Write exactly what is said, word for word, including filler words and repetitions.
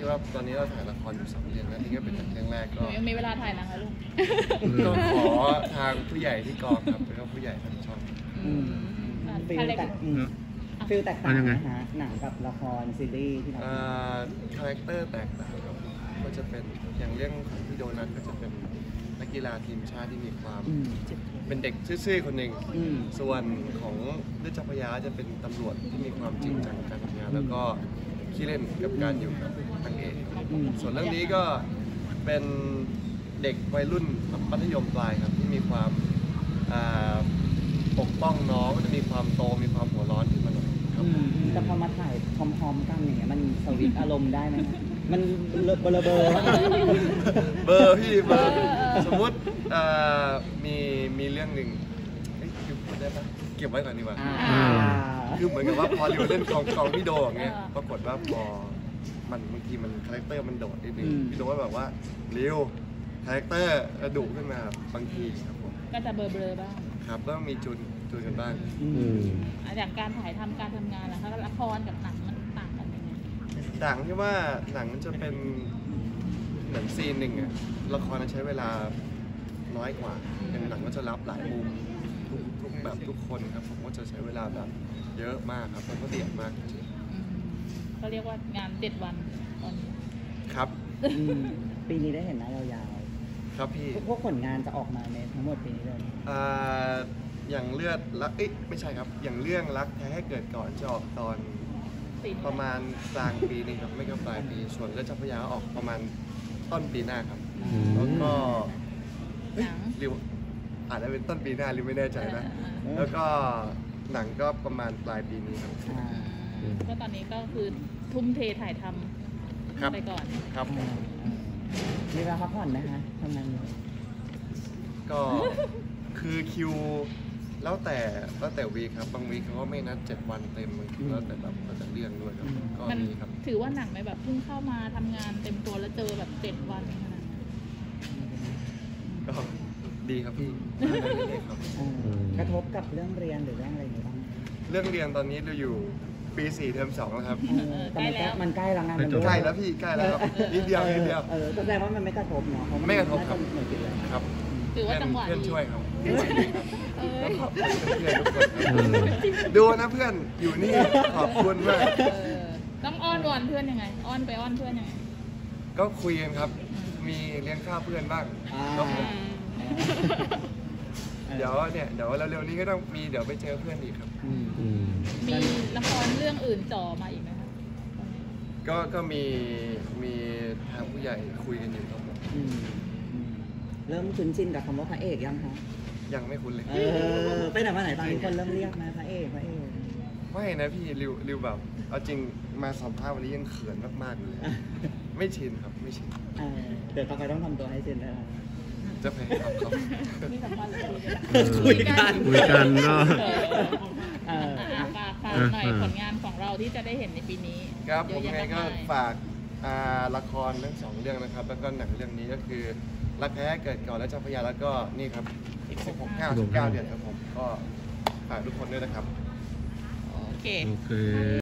คือว่าตอนนี้เราถ่ายละครอยู่สองเรื่องนะนี่ก็เป็นเรื่องแรกก็ยังมีเวลาถ่ายหนังคะลูกก็ขอทางผู้ใหญ่ที่กองครับแล้วก็ผู้ใหญ่ทางช่องฟิลแตกฟิลแตกต่างนะฮะหนังกับละครซีรีส์ที่เราคาแรคเตอร์แตกต่างครับก็จะเป็นอย่างเรื่องของพี่โดนัทก็จะเป็นนักกีฬาทีมชาติที่มีความเป็นเด็กซื่อๆคนหนึ่งส่วนของเลือดเจ้าพระยาจะเป็นตำรวจที่มีความจริงจังการทำงานแล้วก็ขี้เล่นกับการอยู่กับนางเอกส่วนเรื่องนี้ก็เป็นเด็กวัยรุ่นมัธยมปลายครับที่มีความปกป้องน้องก็จะมีความโตมีความหัวร้อนขึ้นมาหน่อยครับแต่พอมาถ่ายพร้อมๆกันอย่างเงี้ยมันสวิตช์อารมณ์ได้ไหมมันเบลอเบลอเบอร์เบอร์พี่เบอร์สมมติมีมีเรื่องหนึ่งเก็บได้ปะเก็บไว้ก่อนดีกว่าคือเหมือนกับว่าพอริวเล่นกองกองพี่โดอย่างเงี้ยปรากฏว่าพอมันบางทีมันคาแรคเตอร์มันโดดนิดนึงพี่โดว่าแบบว่าริวคาแรคเตอร์ดุขึ้นมาบางทีครับผมก็จะเบลอเบลอบ้างครับก็มีจุนจุนกันบ้างอย่างการถ่ายทำการทำงานล่ะคะละครกับหนังมันต่างกันยังไงต่างที่ว่าหนังมันจะเป็นเหมือนซีนหนึ่งอะละครมันใช้เวลาน้อยกว่าอย่างหนังก็จะรับหลายมุมทุกทุกแบบทุกคนครับผมก็จะใช้เวลาแบบเยอะมากครับแล้วก็เดี่ยมมากจริงก็เรียกว่างานเจ็ดวันตอนนี้ครับปีนี้ได้เห็นหน้ายาวๆครับพี่พวกผลงานจะออกมาในทั้งหมดปีนี้เลยอ่าอย่างเลือดรักเอ๊ะไม่ใช่ครับอย่างเรื่องรักแท้ให้เกิดก่อนจะออกตอนประมาณกลางปีนี้ครับไม่ก็ปลายปีส่วนเลือดเจ้าพระยาออกประมาณต้นปีหน้าครับแล้วก็ริวอาจจะเป็นต้นปีหน้าริวไม่แน่ใจนะแล้วก็หนังก็ประมาณปลายปีนี้ครับก็ตอนนี้ก็คือทุ่มเทถ่ายทำไปก่อนครับมีเวลาพักผ่อนไหมคะทำงานก็คือคิวแล้วแต่แล้วแต่วีครับบางวีเขาก็ไม่นัดเจ็ดวันเต็มแล้วแต่แบบแล้วแต่เรื่องด้วยครับก็มีครับถือว่าหนักไหมแบบเพิ่งเข้ามาทำงานเต็มตัวแล้วเจอแบบเจ็ดวันขนาดนั้นก็ดีครับพี่ครับกระทบกับเรื่องเรียนหรือเรื่องอะไรบ้างเรื่องเรียนตอนนี้เราอยู่ปีสี่เทอมสองแล้วครับใกล้แล้วมันใกล้แล้วงานมันใกล้แล้วพี่ใกล้แล้วครับนิดเดียวนิดเดียวเออแสดงว่ามันไม่กระทบเนาะไม่กระทบครับครับถือว่าจังหวะเพื่อนช่วยครับขอบคุณเพื่อนทุกคนดูนะเพื่อนอยู่นี่ขอบคุณมากต้องอ้อนวอนเพื่อนยังไงอ้อนไปอ้อนเพื่อนยังไงก็คุยกันครับมีเลี้ยงข้าวเพื่อนบ้างเดี๋ยวเนี่ยเดี๋ยวเร็วๆนี้ก็ต้องมีเดี๋ยวไปเจอเพื่อนอีกครับมีละครเรื่องอื่นจ่อมาอีกไหมคะก็ก็มีมีทางผู้ใหญ่คุยกันอยู่ครับเริ่มคุ้นชินกับคำว่าพระเอกยังคะยังไม่คุ้นเลยเออไปไหนมาไหนตอนนี้คนเริ่มเรียกนะพระเอกพระเอกไม่นะพี่ริวริวแบบเอาจริงมาสัมภาษณ์วันนี้ยังเขินมากๆเลยไม่ชินครับไม่ชินเดี๋ยวต่อไปต้องทำตัวให้ชินนะจะพยายามครับมีสัมภาษณ์คุยกันคุยกันเนาะฝากฝากหน่อยผลงานของเราที่จะได้เห็นในปีนี้ครับผมไงก็ฝากละครทั้งสองเรื่องนะครับแล้วก็หนังเรื่องนี้ก็คือรักแท้เกิดก่อนและเจ้าพระยาแล้วก็นี่ครับอีกสิบหก เก้า สิบเก้าเดือนครับผมก็ฝากทุกคนด้วยนะครับโอเค